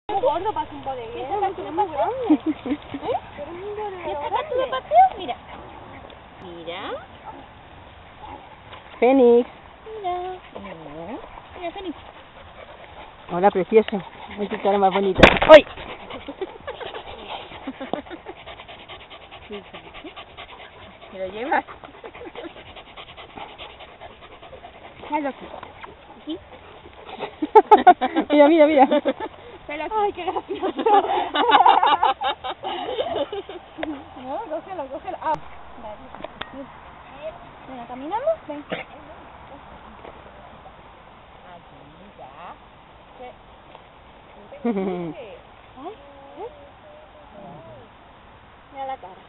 Muy gordo para un bodeguero. Esta cantina es más grande. ¿Y esta cantina de paseo? Mira. Mira. Fénix. Mira. Mira, Fénix. Hola, precioso. Ay, qué cara más bonita. ¡Ay! ¿Me lo llevas? Hazlo aquí. ¿Aquí? Mira, mira, mira. Ay, qué gracioso. No, cógelo, cógelo. Ah, vale. Venga, caminamos. Ven. Mira la cara.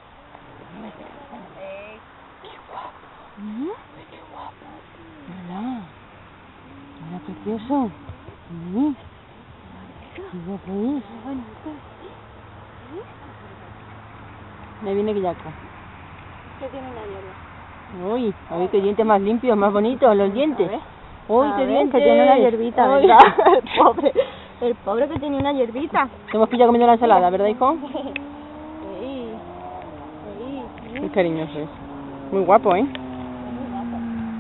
Qué guapo. Qué guapo. Hola. Hola, precioso. Qué guapo es. Me viene Guillaco. ¿Qué tiene una hierba? Uy, a ver qué dientes más limpios, más bonitos los dientes. Uy, qué dientes. Que tiene una hierbita, Uy. ¿verdad? El pobre que tenía una hierbita. Te hemos pillado comiendo la ensalada, ¿verdad, hijo? Sí. Qué cariñoso es. Muy guapo, ¿eh? Muy guapo.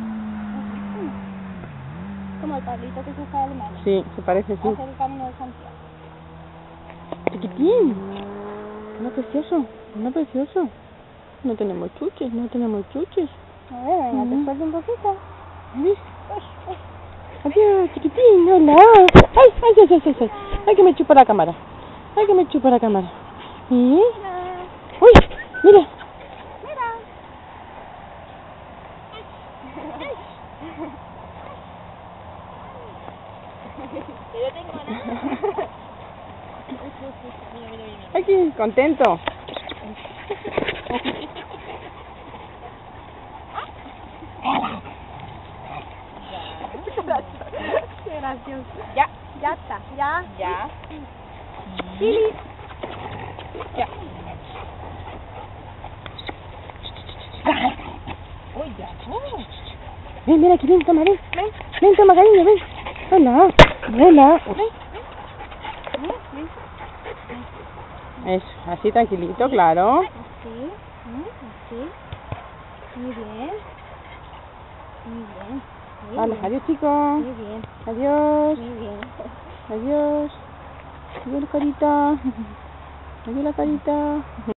Como el Pablito que se fue a Alemania. Sí, se parece, sí. Hace el camino de Santiago. Chiquitín. Hola, precioso. Hola, precioso. No tenemos chuches, no tenemos chuches. A ver, venga, te suelto un poquito. ¿Ves? Adiós, chiquitín, hola. Ay, ay, ay, ay, ay, ay. Ay, que me chupa la cámara. Ay, que me chupa la cámara. ¿Y? Uy, mira. Mira. Yo tengo nada. Aquí, contento. Qué gracioso. Ya, ya está, ya. Ya. Lili. Ya. Uy, ya. Ven, ven aquí, ven, toma, ven. Ven, toma, cariño, ven. Hola, hola. Eso, así tranquilito, claro. Así, así. Muy bien. Muy bien. Muy Vale, bien. adiós, chicos. Muy bien. Adiós. Muy bien. Adiós. Adiós, la carita. Adiós, la carita.